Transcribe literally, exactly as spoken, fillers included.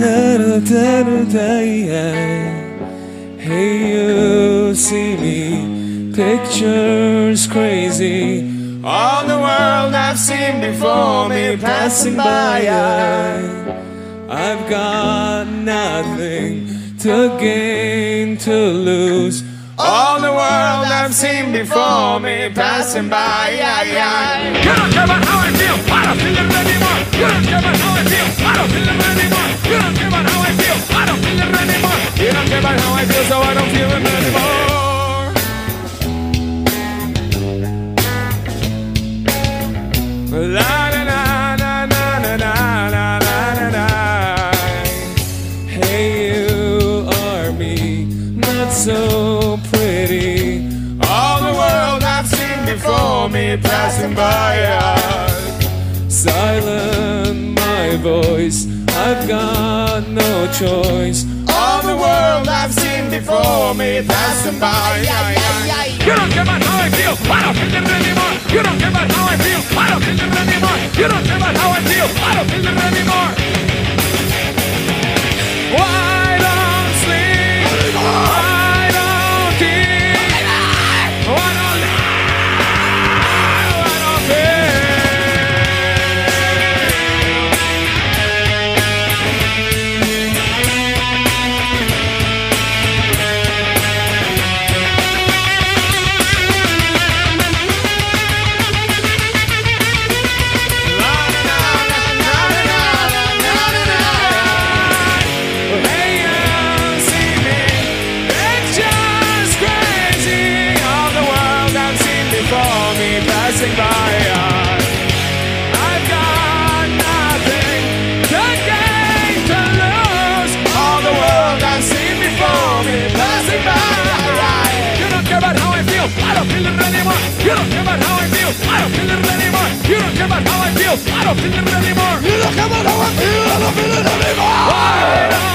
Hey, you see me, pictures crazy. All the world I've seen before me passing by. I've got nothing to gain, to lose. All the world I've seen before me passing by. You don't care about how I feel, I don't feel it anymore. You don't care about how I feel, I don't feel it anymore. You don't care about how I feel, I don't feel it anymore. You don't care about how I feel, so I don't feel it anymore. La na na na na na na na na. Hey, you are me, not so pretty. All the world I've seen before me passing by. Silent my voice, I've got no choice. All the world I've seen before me passing by. You don't care about how I feel, I don't feel it anymore. You don't care about how I feel, I don't feel it anymore. You don't care about how I feel, I don't feel it anymore. Why don't sleep? Why don't eat? Why don't lie? Why don't feel? Passing by, I've got nothing to gain, to lose. All the world I've seen before me passing by. You don't care about how I feel, I don't feel it anymore. You don't care about how I feel, I don't feel it anymore. You don't care about how I feel, I don't feel it anymore. You don't care about how I feel, I don't feel it anymore. Why?